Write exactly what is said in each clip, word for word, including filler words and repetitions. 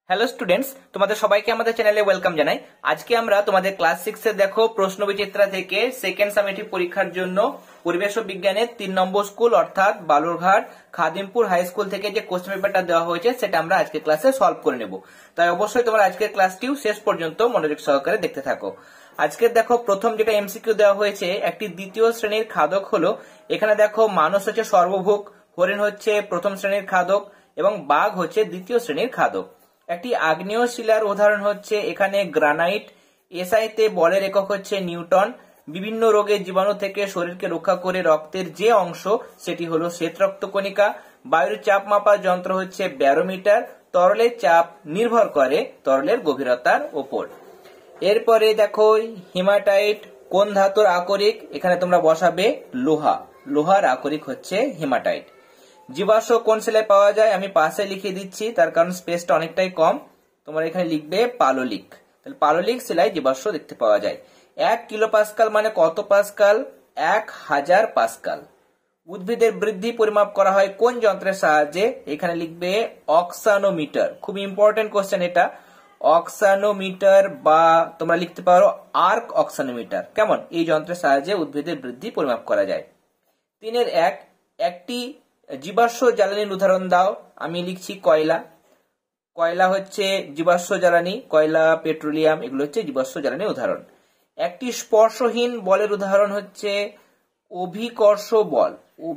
Hello students, তোমাদের সবাইকে আমাদের চ্যানেলে ওয়েলকাম জানাই। আজকে আমরা তোমাদের ক্লাস সিক্স এর দেখো প্রশ্ন বিচিত্রা থেকে সেকেন্ড সামেটিভ পরীক্ষার জন্য পরিবেশ ও বিজ্ঞানের তিন নম্বর স্কুল অর্থাৎ বালুরঘাট খাদিমপুর হাই স্কুল থেকে যে কোশ্চেন পেপারটা দেওয়া হয়েছে সেটা আমরা আজকে ক্লাসে সলভ করে নেব। তাই অবশ্যই তোমরা আজকের ক্লাসটিও শেষ পর্যন্ত মনোযোগ সহকারে দেখতে থাকো। আজকে দেখো প্রথম যেটা এমসিকিউ দেওয়া হয়েছে, একটি দ্বিতীয় শ্রেণীর খাদক হলো, এখানে দেখো মানুষ হচ্ছে সর্বভুক, হরিণ হচ্ছে প্রথম শ্রেণীর খাদক এবং বাঘ হচ্ছে দ্বিতীয় শ্রেণীর খাদক। একটি আগ্নেয় শিলার উদাহরণ হচ্ছে এখানে গ্রানাইট। এসআইতে বলের একক হচ্ছে নিউটন। বিভিন্ন রোগের জীবাণু থেকে শরীরকে রক্ষা করে রক্তের যে অংশ সেটি হলো শ্বেত রক্তকণিকা। বায়ুর চাপ মাপার যন্ত্র হচ্ছে ব্যারোমিটার। তরলের চাপ নির্ভর করে তরলের গভীরতার উপর। এরপরে দেখো হিমাটাইট কোন ধাতুর আকরিক, এখানে তোমরা বসাবে লোহা, লোহার আকরিক হচ্ছে হিমাটাইট। জীবাশ্ম কোন শিলায় পাওয়া যায়, আমি পাশে লিখে দিচ্ছি তার কারণ স্পেসটা অনেকটাই কম। তোমরা এখানে লিখবে পাললিক। তাহলে পাললিক শিলায় জীবাশ্ম দেখতে পাওয়া যায়। এক কিলো পাস্কাল মানে কত পাস্কাল? এক হাজার পাস্কাল। উদ্ভিদের বৃদ্ধি পরিমাপ করা হয় কোন যন্ত্রের সাহায্যে, এখানে লিখবে অক্সানোমিটার। খুব ইম্পর্টেন্ট কোশ্চেন এটা। অক্সানোমিটার বা তোমরা লিখতে পারো আর্ক অক্সানোমিটার। কেমন? এই যন্ত্রের সাহায্যে উদ্ভিদের বৃদ্ধি পরিমাপ করা যায়। তিনের এক, একটি জীবাশ্ম জ্বালানির উদাহরণ দাও। আমি লিখছি কয়লা। কয়লা হচ্ছে জীবাশ্ম জ্বালানি, কয়লা, পেট্রোলিয়াম এগুলো হচ্ছে জীবাশ্ম জ্বালানির উদাহরণ। একটি স্পর্শহীন বলের উদাহরণ হচ্ছে অভিকর্ষ বল,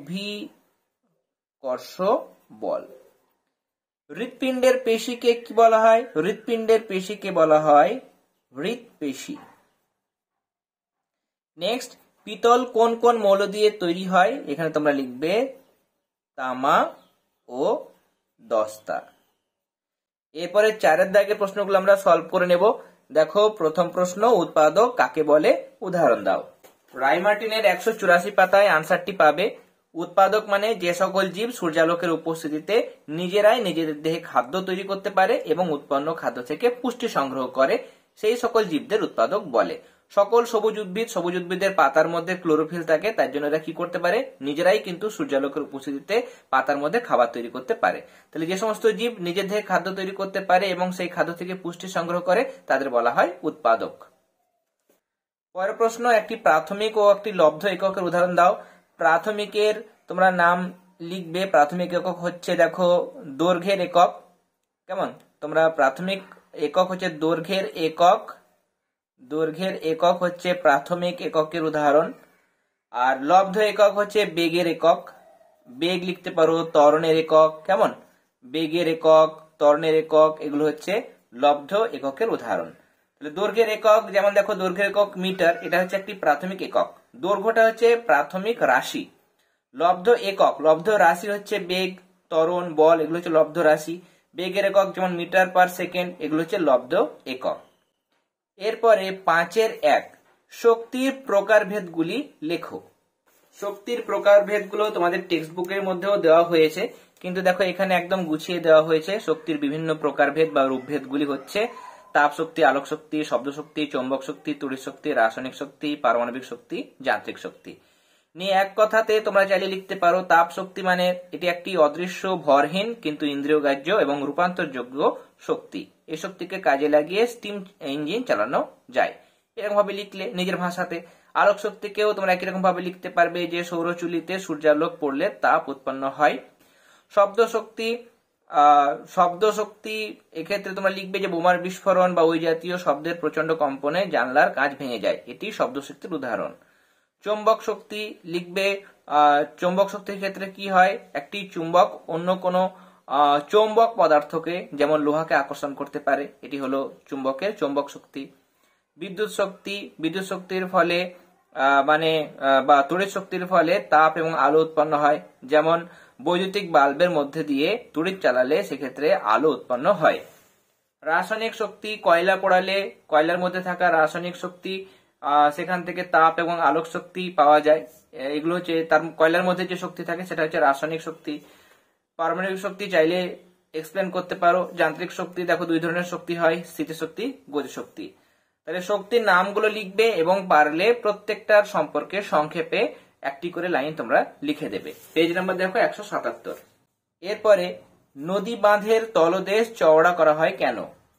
অভিকর্ষ বল। হৃৎপিণ্ডের পেশিকে কি বলা হয়? হৃৎপিণ্ডের পেশিকে বলা হয় হৃৎপেশি। নেক্সট, পিতল কোন কোন মৌল দিয়ে তৈরি হয়, এখানে তোমরা লিখবে তামা ও দস্তা। এরপরে চারের দাগের প্রশ্নগুলো আমরা সলভ করে নেব। দেখো প্রথম প্রশ্ন, উৎপাদক কাকে বলে, উদাহরণ দাও। রাইমার্টিনের একশো চুরাশি পাতায় আনসারটি পাবে। উৎপাদক মানে যে সকল জীব সূর্যালোকের উপস্থিতিতে নিজেরাই নিজেদের দেহে খাদ্য তৈরি করতে পারে এবং উৎপন্ন খাদ্য থেকে পুষ্টি সংগ্রহ করে, সেই সকল জীবদের উৎপাদক বলে। সকল সবুজ উদ্ভিদ, সবুজ উদ্ভিদের পাতার মধ্যে ক্লোরোফিল থাকে, তার জন্য এরা কি করতে পারে, নিজেরাই কিন্তু সূর্যালোকের উপস্থিতিতে পাতার মধ্যে খাবার তৈরি করতে পারে। তাহলে যে সমস্ত জীব নিজের দেহে খাদ্য তৈরি করতে পারে এবং সেই খাদ্য থেকে পুষ্টি সংগ্রহ করে তাদের বলা হয় উৎপাদক। পরের প্রশ্ন, একটি প্রাথমিক ও একটি লব্ধ এককের উদাহরণ দাও। প্রাথমিকের তোমরা নাম লিখবে। প্রাথমিক একক হচ্ছে দেখো দৈর্ঘ্যের একক। কেমন? তোমরা প্রাথমিক একক হচ্ছে দৈর্ঘ্যের একক, দৈর্ঘ্যের একক হচ্ছে প্রাথমিক এককের উদাহরণ। আর লব্ধ একক হচ্ছে বেগের একক। বেগ লিখতে পারো ত্বরণের একক। কেমন? বেগের একক, ত্বরণের একক এগুলো হচ্ছে লব্ধ এককের উদাহরণ। তাহলে দৈর্ঘ্যের একক যেমন দেখো দৈর্ঘ্যের একক মিটার, এটা হচ্ছে একটি প্রাথমিক একক। দৈর্ঘ্যটা হচ্ছে প্রাথমিক রাশি। লব্ধ একক, লব্ধ রাশি হচ্ছে বেগ, ত্বরণ, বল এগুলো হচ্ছে লব্ধ রাশি। বেগের একক যেমন মিটার পার সেকেন্ড এগুলো হচ্ছে লব্ধ একক। এরপরে পাঁচের এক, শক্তির প্রকারভেদগুলি লেখো। শক্তির প্রকারভেদগুলো তোমাদের টেক্সট বুকের মধ্যেও দেওয়া হয়েছে, কিন্তু দেখো এখানে একদম গুছিয়ে দেওয়া হয়েছে। শক্তির বিভিন্ন প্রকারভেদ বা রূপভেদগুলি হচ্ছে তাপ শক্তি, আলোক শক্তি, শব্দ শক্তি, চৌম্বক শক্তি, তড়িৎ শক্তি, রাসায়নিক শক্তি, পারমাণবিক শক্তি, যান্ত্রিক শক্তি। নিয়ে এক কথাতে তোমরা চাইলে লিখতে পারো তাপ শক্তি মানে এটি একটি অদৃশ্য, ভরহীন কিন্তু ইন্দ্রিয়গ্রাহ্য এবং রূপান্তরযোগ্য শক্তি। এই শক্তিকে কাজে লাগিয়ে স্টিম ইঞ্জিন চালানো যায়, এরকম ভাবে লিখলে নিজের ভাষাতে। আলোক শক্তিকেও তোমরা একই রকম ভাবে লিখতে পারবে যে সৌরচুল্লিতে সূর্যালোক পড়লে তাপ উৎপন্ন হয়। শব্দ শক্তি, আহ শব্দ শক্তি এক্ষেত্রে তোমরা লিখবে যে বোমার বিস্ফোরণ বা ওই জাতীয় শব্দের প্রচন্ড কম্পনে জানলার কাঁচ ভেঙে যায়, এটি শব্দ শক্তির উদাহরণ। চৌম্বক শক্তি লিখবে, আহ চৌম্বক শক্তির ক্ষেত্রে কি হয়, একটি চুম্বক অন্য কোনো চৌম্বক পদার্থকে যেমন লোহাকে আকর্ষণ করতে পারে, এটি হলো চুম্বকের চৌম্বক শক্তি। বিদ্যুৎ শক্তি, বিদ্যুৎ শক্তির ফলে মানে বা তড়িৎ শক্তির ফলে তাপ এবং আলো উৎপন্ন হয়, যেমন বৈদ্যুতিক বাল্বের মধ্যে দিয়ে তড়িৎ চালালে সেক্ষেত্রে আলো উৎপন্ন হয়। রাসায়নিক শক্তি, কয়লা পোড়ালে কয়লার মধ্যে থাকা রাসায়নিক শক্তি, সেখান থেকে তাপ এবং আলোক শক্তি পাওয়া যায়, এগুলো হচ্ছে তার কয়লার মধ্যে যে শক্তি থাকে সেটা হচ্ছে রাসায়নিক শক্তি। পারমাণবিক শক্তি চাইলে এক্সপ্লেন করতে পারো। যান্ত্রিক শক্তি দেখো দুই ধরনের শক্তি হয়, স্থিতিশক্তি, গতিশক্তি। তাহলে শক্তির নামগুলো লিখবে এবং পারলে প্রত্যেকটার সম্পর্কে সংক্ষেপে একটি করে লাইন তোমরা লিখে দেবে। পেজ নাম্বার দেখো একশো সাতাত্তর। এরপরে নদী বাঁধের তলদেশ চওড়া করা হয় কেন?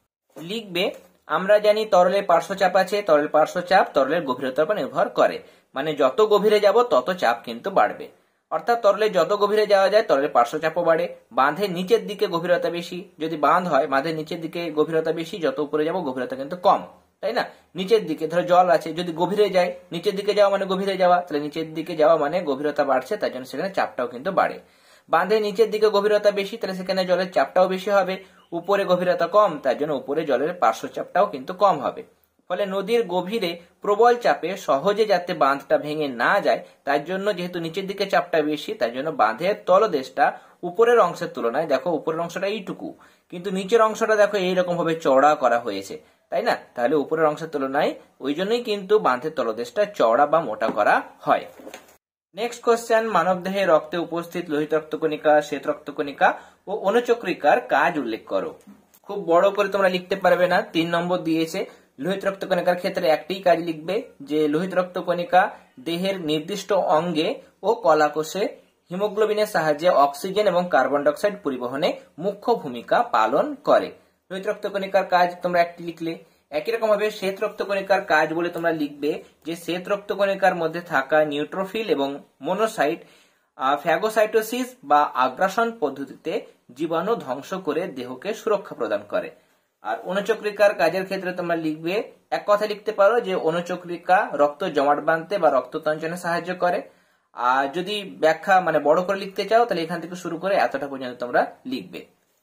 লিখবে আমরা জানি তরলের পার্শ্বচাপ আছে, তরলের পার্শ্বচাপ তরলের গভীরতার উপর নির্ভর করে, মানে যত গভীরে যাব তত চাপ কিন্তু বাড়বে। অর্থাৎ তরলে যত গভীরে যাওয়া যায় তরলের পার্শ্বচাপও বাড়ে। বাঁধের নিচের দিকে গভীরতা বেশি, যদি বাঁধ হয় বাঁধের নিচের দিকে গভীরতা বেশি, যত উপরে যাব গভীরতা কিন্তু কম, তাই না? নিচের দিকে ধরো জল আছে, যদি গভীরে যায়, নিচের দিকে যাওয়া মানে গভীরে যাওয়া, তাহলে নিচের দিকে যাওয়া মানে গভীরতা বাড়ছে, তার জন্য সেখানে চাপটাও কিন্তু বাড়ে। বাঁধের নিচের দিকে গভীরতা বেশি, তাহলে সেখানে জলের চাপটাও বেশি হবে। উপরে গভীরতা কম, তার জন্য উপরে জলের পার্শ্বচাপটাও কিন্তু কম হবে। ফলে নদীর গভীরে প্রবল চাপে সহজে যাতে বাঁধটা ভেঙে না যায়, তার জন্য যেহেতু নিচের দিকে চাপটা বেশি, তার জন্য বাঁধের তলদেশটা উপরের অংশের তুলনায়, দেখো উপরের অংশটা এইটুকু, কিন্তু নিচের অংশটা দেখো এইরকম ভাবে চওড়া করা হয়েছে, তাই না? তাহলে উপরের অংশের তুলনায় ওই জন্যই কিন্তু বাঁধের তলদেশটা চওড়া বা মোটা করা হয়। নেক্সট কোশ্চেন, মানবদেহে রক্তে উপস্থিত লোহিত রক্তকণিকা, শ্বেত রক্তকণিকা ও অনুচক্রিকার কাজ উল্লেখ করো। খুব বড় করে তোমরা লিখতে পারবে না, তিন নম্বর দিয়েছে। লোহিত রক্তকণিকার ক্ষেত্রে একটি কাজ লিখবে যে লোহিত রক্তকণিকা দেহের নির্দিষ্ট অঙ্গে ও কলাকোষে হিমোগ্লোবিনের সাহায্যে অক্সিজেন এবং কার্বন ডাই অক্সাইড পরিবহনে মুখ্য ভূমিকা পালন করে। লোহিত রক্তকণিকার কাজ তোমরা একটি লিখলে। একই রকম ভাবে শ্বেত রক্তকণিকার কাজ বলে তোমরা লিখবে যে শ্বেত রক্তকণিকার মধ্যে থাকা নিউট্রোফিল এবং মোনোসাইট ফ্যাগোসাইটোসিস বা আগ্রাসন পদ্ধতিতে জীবাণু ধ্বংস করে দেহকে সুরক্ষা প্রদান করে। আর অনুচক্রিকার কাজের ক্ষেত্রে তোমরা লিখবে, এক কথা লিখতে পারো যে অনুচক্রিকা রক্ত জমাট বাঁধতে বা রক্ত তঞ্চনে সাহায্য করে। আর যদি ব্যাখ্যা মানে বড় করে লিখতে চাও তাহলে এখান থেকে শুরু করে এতটা পর্যন্ত তোমরা লিখবে।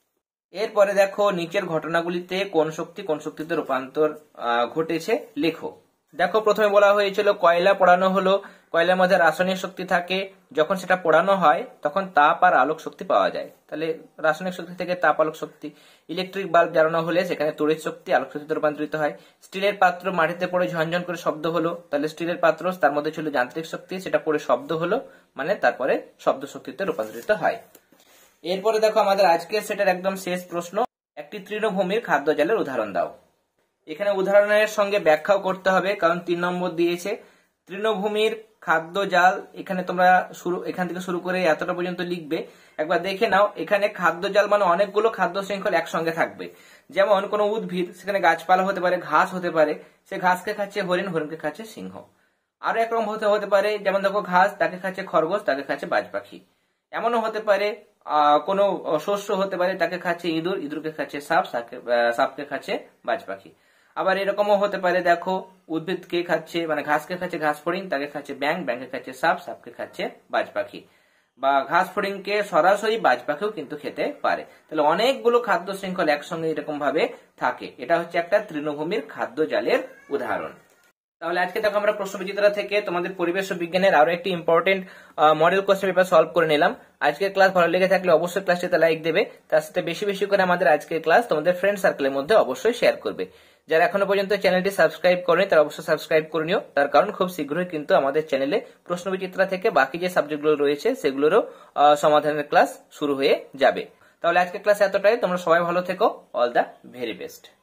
এরপরে দেখো নিচের ঘটনাগুলিতে কোন শক্তি কোন শক্তিতে রূপান্তর ঘটেছে লেখো। দেখো প্রথমে বলা হয়েছিল কয়লা পোড়ানো হলো, কয়লার মধ্যে রাসায়নিক শক্তি থাকে, যখন সেটা পোড়ানো হয় তখন তাপ আর আলোক শক্তি পাওয়া যায়, তাহলে রাসায়নিক শক্তি থেকে তাপ আলোক শক্তি। ইলেকট্রিক বাল্ব জ্বালানো হলে সেখানে তড়িৎ শক্তি আলোক শক্তিতে রূপান্তরিত হয়। স্টিলের পাত্র মাটিতে পড়ে ঝনঝন করে শব্দ হলো, তাহলে স্টিলের পাত্র তার মধ্যে ছিল যান্ত্রিক শক্তি, সেটা পড়ে শব্দ হলো, মানে তারপরে শব্দ শক্তিতে রূপান্তরিত হয়। এরপরে দেখো আমাদের আজকের সেটার একদম শেষ প্রশ্ন, একটি তৃণভূমির খাদ্য জালের উদাহরণ দাও। এখানে উদাহরণের সঙ্গে ব্যাখ্যাও করতে হবে, কারণ তিন নম্বর দিয়েছে। তৃণভূমির খাদ্য জাল, এখানে তোমরা শুরু এখান থেকে শুরু করে এতটা পর্যন্ত লিখবে। একবার দেখে নাও, এখানে খাদ্য জাল মানে অনেকগুলো খাদ্য শৃঙ্খল একসঙ্গে থাকবে। যেমন কোনো উদ্ভিদ, সেখানে গাছপালা হতে পারে, ঘাস হতে পারে, সে ঘাসকে খাচ্ছে হরিণ, হরিণকে খাচ্ছে সিংহ। আরো একরকম হতে হতে পারে, যেমন দেখো ঘাস, তাকে খাচ্ছে খরগোশ, তাকে খাচ্ছে বাজ পাখি। এমনও হতে পারে আহ কোনো শস্য হতে পারে, তাকে খাচ্ছে ইঁদুর, ইঁদুরকে খাচ্ছে সাপ, সাপকে খাচ্ছে বাজ পাখি। আবার এরকমও হতে পারে, দেখো উদ্ভিদকে খাচ্ছে মানে ঘাসকে খাচ্ছে ঘাস ফড়িং, তাকে খাচ্ছে ব্যাং, ব্যাংকে খাচ্ছে সাপ, সাপকে খাচ্ছে বাজ পাখি। বা ঘাস ফড়িংকে সরাসরি বাজ পাখিও কিন্তু খেতে পারে। তাহলে অনেকগুলো খাদ্য শৃঙ্খল একসঙ্গে এরকম ভাবে থাকে, এটা হচ্ছে একটা তৃণভূমির খাদ্য জালের উদাহরণ। তাহলে আজকে দেখো আমরা প্রশ্নবিচিত্রা থেকে তোমাদের পরিবেশ ও বিজ্ঞানের আরো একটি important model question paper solve করে নিলাম। আজকের ক্লাস ভালো লেগে থাকলে অবশ্যই ক্লাসটিতে লাইক দেবে, তার সাথে বেশি বেশি করে আমাদের আজকের ক্লাস তোমাদের ফ্রেন্ড সার্কেলের মধ্যে অবশ্যই শেয়ার করবে। যারা এখনো পর্যন্ত চ্যানেলটি সাবস্ক্রাইব করেনি তারা অবশ্যই সাবস্ক্রাইব করে নিও, তার কারণ খুব শীঘ্রই কিন্তু আমাদের চ্যানেলে প্রশ্নবিচিত্রা থেকে বাকি যে সাবজেক্টগুলো রয়েছে সেগুলোরও সমাধানের ক্লাস শুরু হয়ে যাবে। তাহলে আজকের ক্লাস এতটাই, তোমরা সবাই ভালো থেকো, অল দ্য ভেরি বেস্ট।